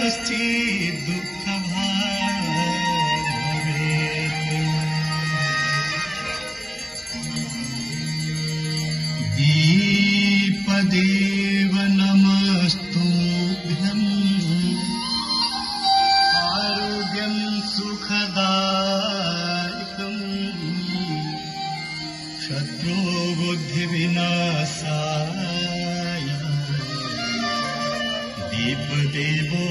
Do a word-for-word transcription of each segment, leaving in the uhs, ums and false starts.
कश्चित् दुःखभावे दीपदेव नमस्तुभ्यम् आरोग्यं सुखदायकम् शत्रुबुद्धिविनाशाय दीपदेवो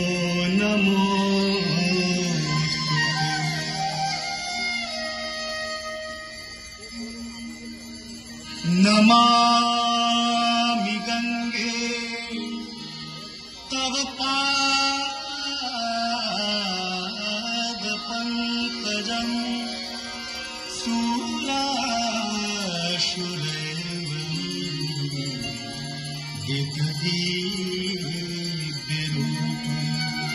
नमोस्तुते नमामि गंगे तव पादपङ्कजम् शूलाशुरैवम् दिव्यरूपम्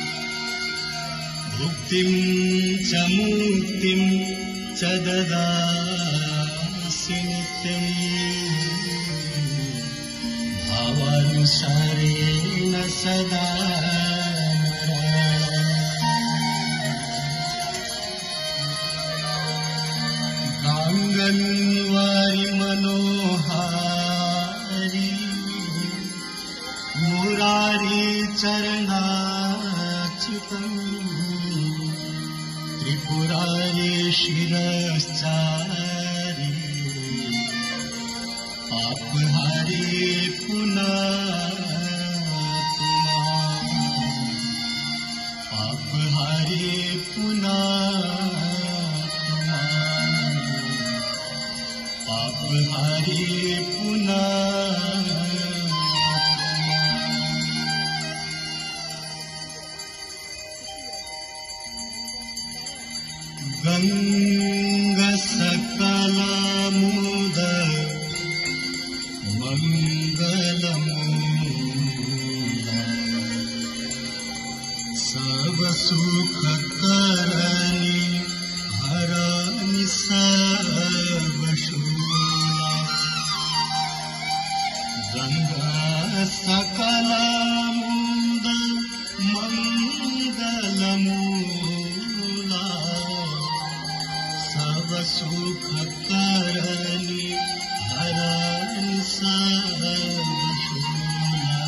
भुक्तिं च मुक्तिं च ददासि नित्यम् भावानुसारेण सदा गाङ्गन्वारि मनोहारि मुरारी चरणाच्युतम् त्रिपुरारी शिरश्चारि पापहारी पुनात्मा पापहारी पुनात्मा पापहारी पुनात्मा गंगा सकलमुद मंगलमूला सब सुख करनी हरनि सब शूला गंगा सकलमुद मंगलमूला सब सुख करनी हरनि सब शूला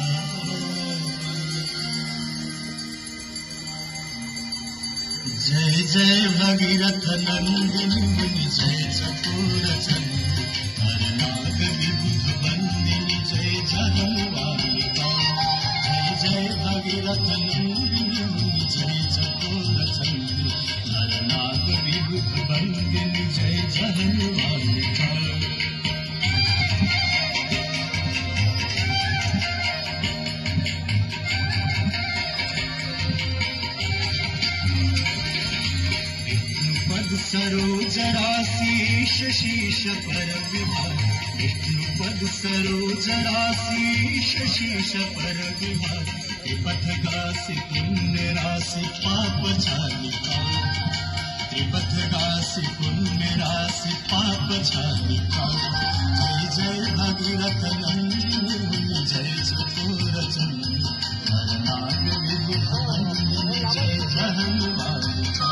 जय जय भगीरथ नंदिनी मुनि जय चकोर चंद्र हर नाग विबुध बंदिनी जय जगन्वारिका जय जय भगीरथ नंदिनी मुनि जय चकोर चंद्र हर नाग विबुध बंदिनी जय जगन्वारिका सरोज राशि शीश पर विभाग विष्णुपद सरोज राशि शीश पर विभाग त्रिपथ गासी पुण्य राशि पाप छालिका त्रिपथ गासी पुण्य राशि पाप छालिका जय जय भगीरथ नंदिनी जय चकोर चंद्र हर नाग विबुध बंदिनी जय जगन्वारिका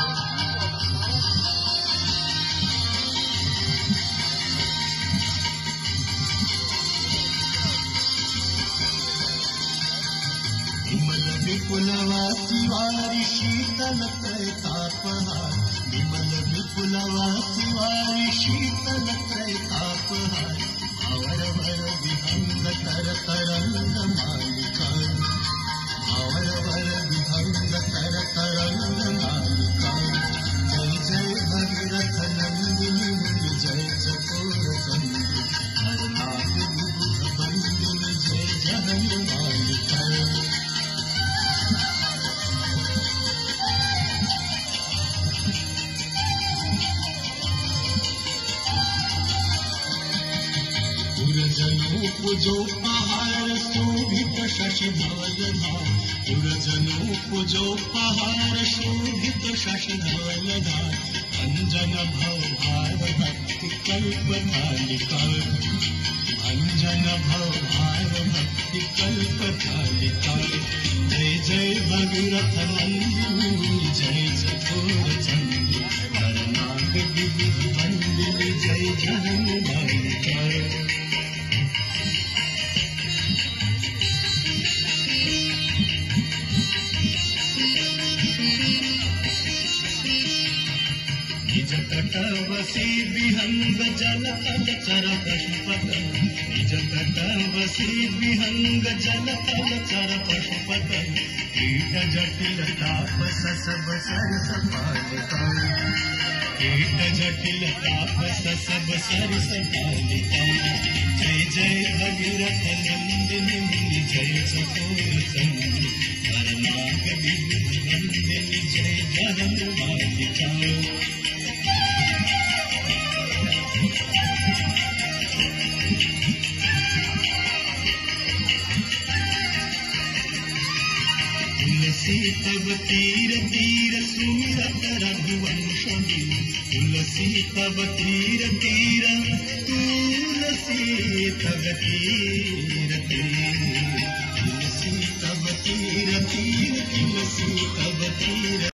विपुलवासी वारी शीतल त्रैतापहार विमल विपुलवासी वारी शीतल त्रैतापहार अवर वर विहंग तर तरंग मालिका अवर वर विहंग तर तरंग मालिका जय जय भगीरथ नंदिनी मुनि जय चकोर चंद्र हर नाग विबुध बंदिनी जय जगन्वारिका पुरजनों पूजो पहाड़ शोभित शशि धवल धाम पुरजनों पूजो पहाड़ शोभित शशि धवल धाम अंजन भव भार भक्ति कल्प थालिका अंजन भव भार भक्ति कल्प थालिका जय जय भगीरथ नंदिनी जय चकोर चंडी नरनाग विविध मंदिनी जय जन्म बालिका। निज तटवसी विहंग जल चर पशुपत निज तटवसी विहंग जल चर पशुपत कीट जटिल तापस सब सरस पालिका। कीट जटिल तापस सब सरस पालिका। जय जय भगीरथ नंदिनी जय चकोर चंडी नरनाग विविध नंदिनी जय जन्म बालिका। तुलसी तब तीर तीर सुमिरत रघुवंशमी तुलसी तब तीर तीर तुलसी तब तीर तीर तुलसी तब तीर तीर तुलसी तब तीर